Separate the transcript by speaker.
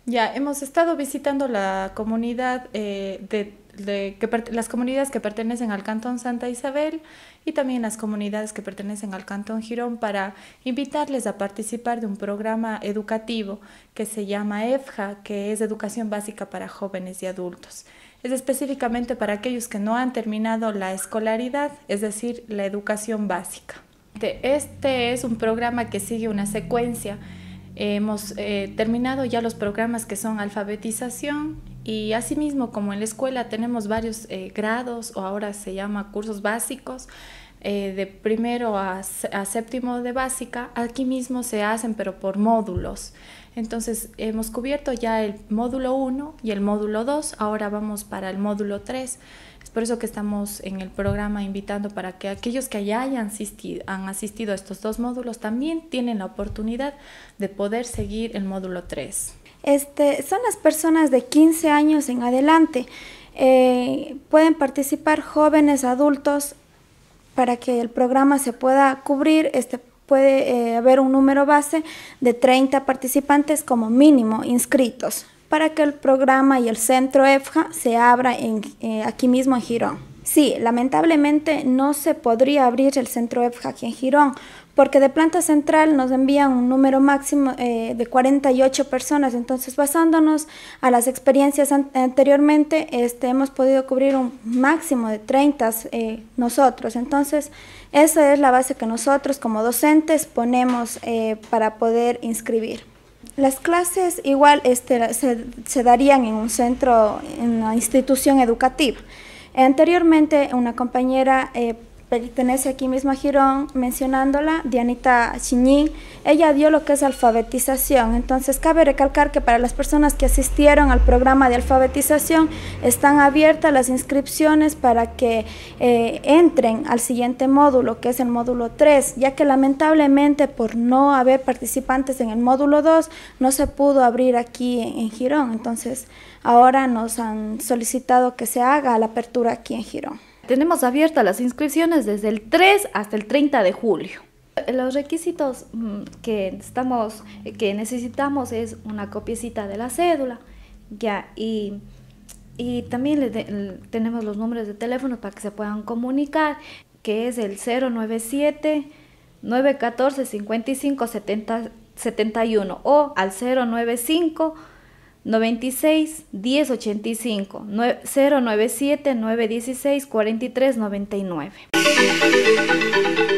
Speaker 1: Ya, hemos estado visitando la comunidad las comunidades que pertenecen al Cantón Santa Isabel y también las comunidades que pertenecen al Cantón Girón para invitarles a participar de un programa educativo que se llama EFJA, que es Educación Básica para Jóvenes y Adultos. Es específicamente para aquellos que no han terminado la escolaridad, es decir, la educación básica. Este es un programa que sigue una secuencia. Hemos terminado ya los programas que son alfabetización y asimismo como en la escuela tenemos varios grados o ahora se llama cursos básicos de primero a séptimo de básica, aquí mismo se hacen pero por módulos. Entonces hemos cubierto ya el módulo 1 y el módulo 2, ahora vamos para el módulo 3. Es por eso que estamos en el programa invitando para que aquellos que ya han asistido a estos dos módulos también tienen la oportunidad de poder seguir el módulo 3.
Speaker 2: Son las personas de 15 años en adelante. Pueden participar jóvenes, adultos, para que el programa se pueda cubrir. Puede haber un número base de 30 participantes como mínimo inscritos, para que el programa y el centro EFJA se abra aquí mismo en Girón. Sí, lamentablemente no se podría abrir el centro EFJA aquí en Girón, porque de planta central nos envían un número máximo de 48 personas, entonces basándonos a las experiencias anteriormente, hemos podido cubrir un máximo de 30 nosotros, entonces esa es la base que nosotros como docentes ponemos para poder inscribir. Las clases igual se darían en un centro, en una institución educativa. Anteriormente una compañera pertenece aquí mismo a Girón, mencionándola, Dianita Chiñín, ella dio lo que es alfabetización. Entonces cabe recalcar que para las personas que asistieron al programa de alfabetización están abiertas las inscripciones para que entren al siguiente módulo, que es el módulo 3, ya que lamentablemente por no haber participantes en el módulo 2 no se pudo abrir aquí en Girón. Entonces ahora nos han solicitado que se haga la apertura aquí en Girón.
Speaker 3: Tenemos abiertas las inscripciones desde el 3 hasta el 30 de julio. Los requisitos que necesitamos es una copiecita de la cédula, ya, y también tenemos los números de teléfono para que se puedan comunicar, que es el 097-914-5571 o al 095 96 10 85 097 916 43 99.